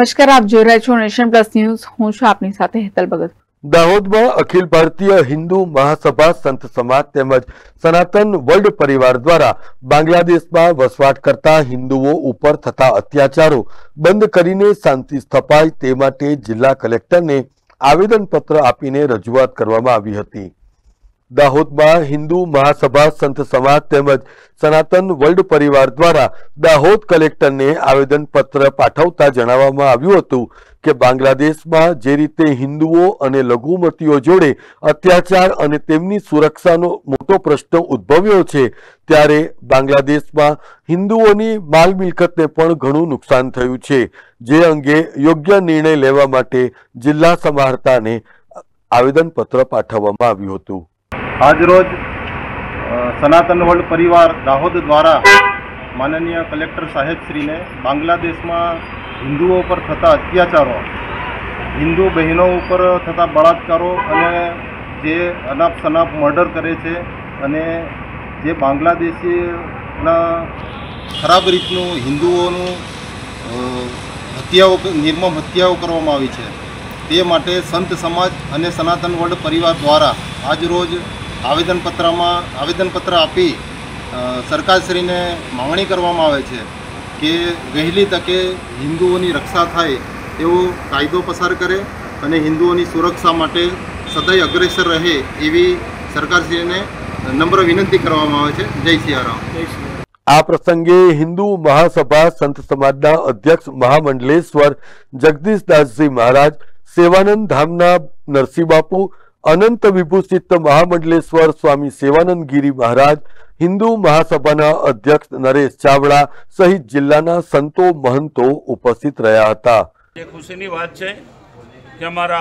નમસ્કાર, આપ જોઈ રહ્યા છો નેશન પ્લસ ન્યૂઝ। હું છું આપની સાથે હેતલ ભગત। દાહોદમાં અખિલ ભારતીય હિન્દુ મહાસભા સંત સમાજ તેમજ સનાતન વર્લ્ડ પરિવાર દ્વારા બાંગ્લાદેશમાં વસવાટ કરતા હિન્દુઓ ઉપર થતા અત્યાચારો બંધ કરીને શાંતિ સ્થપાય તે માટે જિલ્લા કલેક્ટરને આવેદનપત્ર આપીને રજૂઆત કરવામાં આવી હતી। દાહોદમાં હિન્દુ મહાસભા સંત સમાજ તેમજ સનાતન વર્લ્ડ પરિવાર દ્વારા દાહોદ કલેક્ટરને આવેદનપત્ર પાઠવતા જણાવવામાં આવ્યું હતું કે બાંગ્લાદેશમાં જે રીતે હિન્દુઓ અને લઘુમતીઓ જોડે અત્યાચાર અને તેમની સુરક્ષાનો મોટો પ્રશ્ન ઉદ્ભવ્યો છે, ત્યારે બાંગ્લાદેશમાં હિન્દુઓની માલ મિલકતને પણ ઘણું નુકસાન થયું છે, જે અંગે યોગ્ય નિર્ણય લેવા માટે જિલ્લા સમાહર્તાને આવેદનપત્ર પાઠવવામાં આવ્યું હતું। आज रोज सनातन वर्ल्ड परिवार दाहोद द्वारा माननीय कलेक्टर साहेब श्री ने बांग्लादेश में हिंदुओं पर थता अत्याचारों, हिंदू बहनों पर थता बलात्कारों अने जे अनाप शनाप मर्डर करे छे अने जे बांग्लादेशीना खराब रीतनु हिंदुओनु हत्याओं निर्मम हत्याओं करवामां आवी छे, ते माटे संत समाज अने सनातन वर्ल्ड परिवार द्वारा आज रोज आवेदनपत्र आपी सरकारश्रीने मांगणी करवामां आवे छे कि वहेली तके हिंदुओनी रक्षा थाय एवो कायदो पसार करे अने हिंदुओनी सुरक्षा माटे सदाय अग्रेसर रहे एवी सरकारश्रीने नम्र विनंती करवामां आवे छे। जय सियाराम। आ प्रसंगे हिंदू महासभा संत समाजना अध्यक्ष महामंडलेश्वर जगदीशदासजी महाराज, सेवानंद धामना नरसिंह बापू, अनंत विभूषित महामंडलेश्वर स्वामी सेवानंद गिरी महाराज, हिंदू महासभाना अध्यक्ष नरेश चावड़ा सहित जिल्लाना संतो महंतो उपस्थित रह्या हता। ये खुशीनी बात है कि अमारा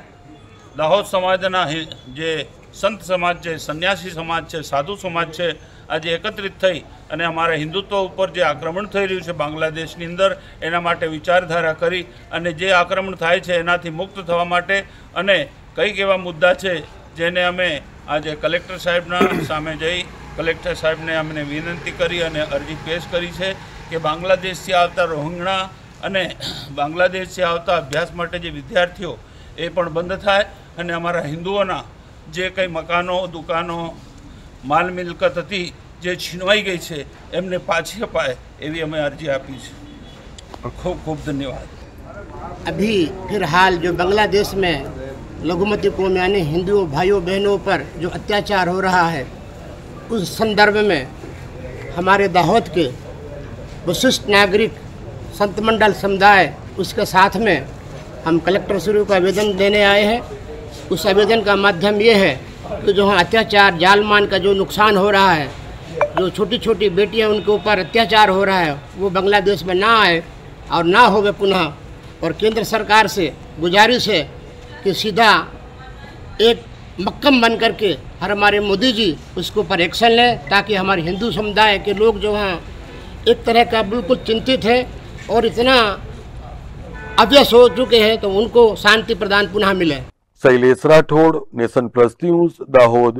दाहोद समाजना जे संत समाज है, सन्यासी समाज है, साधु समाज है, आज एकत्रित थई अने अमारा हिंदुत्व पर जे आक्रमण थई रह्युं छे बांग्लादेशनी अंदर एना माटे विचारधारा करी अने जे आक्रमण थाय छे एनाथी मुक्त थवा माटे अने कई एवा मुद्दा है जेने अमे आज कलेक्टर साहेबना सामे जई कलेक्टर साहेब ने अमने विनंती करी अने अरजी पेश करी है कि बांग्लादेश से आवता रोहिंग्या अने बांग्लादेश से आवता अभ्यास माटे जे विद्यार्थीओ ए पण बंद थाय अने अमारा हिंदुओना जे कई मकानों दुकानों माल मिलकत हती जे छीनवाई गई है एमने पाछी अपाय एवी अमे अरजी आपी छे। खूब खूब धन्यवाद। अभी फिलहाल जो बांग्लादेश में लघुमती कौम यानी हिंदुओं भाइयों बहनों पर जो अत्याचार हो रहा है, उस संदर्भ में हमारे दाहोद के विशिष्ट नागरिक संत मंडल समुदाय उसके साथ में हम कलेक्टर श्री को आवेदन देने आए हैं। उस आवेदन का माध्यम ये है कि जो अत्याचार जालमान का जो नुकसान हो रहा है, जो छोटी छोटी बेटियां उनके ऊपर अत्याचार हो रहा है, वो बांग्लादेश में ना आए और ना होवे पुनः। और केंद्र सरकार से गुजारिश है कि सीधा एक मक्कम बन करके हर हमारे मोदी जी उसके ऊपर एक्शन लें, ताकि हमारे हिंदू समुदाय के लोग जो हैं एक तरह का बिल्कुल चिंतित है और इतना अभ्यस हो चुके हैं, तो उनको शांति प्रदान पुनः मिले। Shailesh Rathod, nation plus news, Dahod.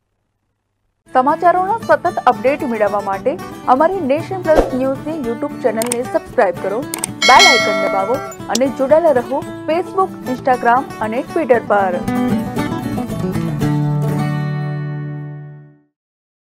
समाचारों सतत अपडेट मेळववा माटे अमारी नेशन प्लस न्यूज ની YouTube ચેનલને સબસ્ક્રાઇબ કરો, બેલ આઇકન દબાવો અને જોડાયેલા રહો Facebook, Instagram અને Twitter પર।